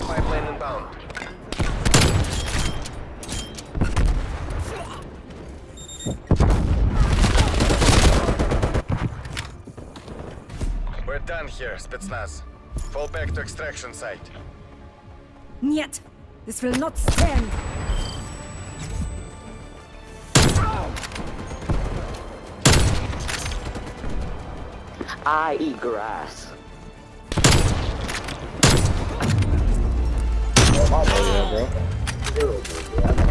pipeline inbound. We're done here, Spetsnaz. Fall back to extraction site. Niet! This will not stand! I eat grass. Oh, my bad, bro.